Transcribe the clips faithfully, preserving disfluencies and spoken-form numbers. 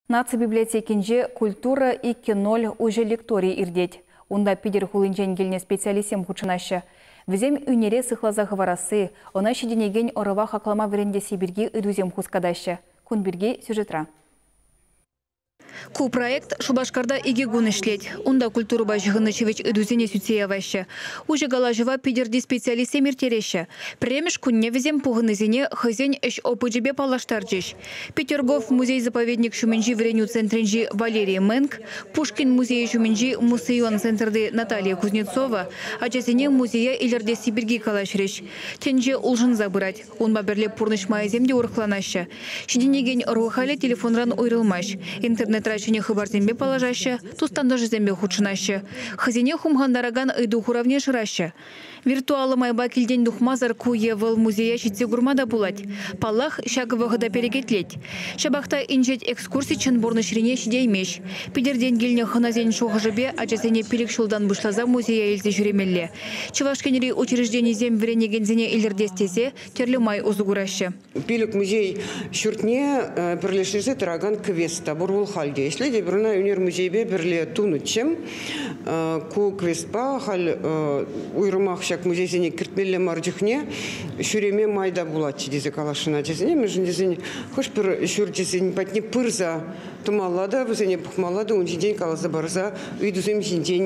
Наци библиотекинже культура и киноль уже лекторий ирдеть. Унда пидер хулинжен гельне специалистем хучынашы. Візем үнере сыхлаза хварасы, она шеденеген орыва хаклама веренде сибирги ыдузем хускадашы. Кунбирги сюжетра. Ку проект Шубашкарда игегун ишлеть. Унда культуру башыгынычевич ыдузене сюцеяваще. Уже галажева пидерди специалисте миртереще. Премеш кунне везем пугынызене хызень эш опыджебе палаштарджиш. Петергоф музей-заповедник шуменжи вреню центринжи Валерий Мэнк, Пушкин музей шуменжи Мусейон центрды Наталья Кузнецова, а часене музея илерде Сибирги калашриш. Тенже улжын забырать. Он баберле пурныш майземде урхланаще. Шиденеген рухале телефонран уйрылмаш. Интернет рачыне хыбарзембе положаще, тустанда жезембе худшынаще. Хазине хумгандараган ыйду хуравне шыраще. Виртуалы майба килден духмазар куевыл музея щитсе гурмада булать. Паллах шаговыгыда перекетлеть. Шабахта инжет экскурсий чын борны ширине шидеймеш. Пидерден гильне ханазен шухажыбе, ачасене пилик шулдан бушлаза музея елзе жүремелле. Чывашкенери учреждений зем вренегензене илердестесе терлі май узугураще. Пилик музей шуртне бірлешірзе тұраган квеста бурвул халде. Если де бірна унер музейбе бірле тунучем, ку квестпа хал уйрымақ шак музейзене кіртмелі марджихне шуреме майда булатчы дезе калашына дезене. Межін дезене хош бір шур дезене патне пырза тумалада, візене пухмалада, он день калаза барза уйдузем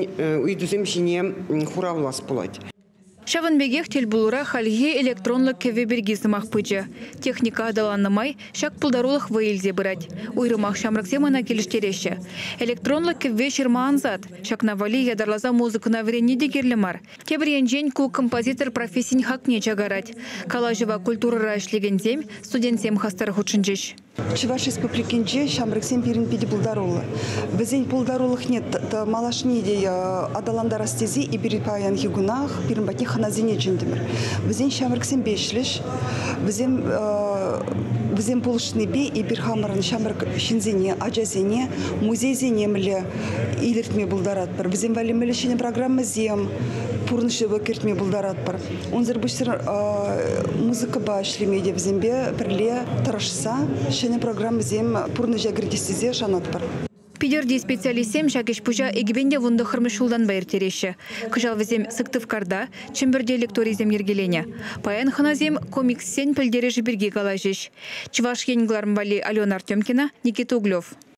жіне хуравлас булать. Шаванбегех телбулура хальге электронлы кевеберги сымақ пычы. Техника адаланнымай, шак пулдарулық вейлзе бұрать. Уйрымақ шамраксемана келіштереші. Электронлы кеве шырмаанзат. Шак навали ядарлаза музыкына вренне дегерлімар. Тебірен жен ку композитор профессин хакне чагарать. Калажева культура ишлеген студентсем хастар худшынжеш. Чуваш республикинже шамраксем пирин пиди пулдарулы. Візен пулдарулық нет малашни де адаланда растези и перепаян хигунах, пирин батни ханазине джендемір. Візен шамраксем бешлеш, візен візен полышны бе и бирхамарын шамрак шинзене, аджазене, музейзене мілі илертме булдарат бар. Візен вали мілішіне программы зем, пурнышевы кертме булдарат бар. Онзыр бұшсыр музыка башлемеде візен бе бірле тарашса, шене программы зем пурны жагрдестезе шанат бар. Пидерди специалистем шакеш пужа егебенде вунды хырмышулдан байыр тереші. Кыжал візем сыктывкарда, чемберде лекторизем ергелене. Паян ханазем комиксен пілдері жіберге калажеш. Чываш енгларм вали Алена Артемкина, Никита Углев.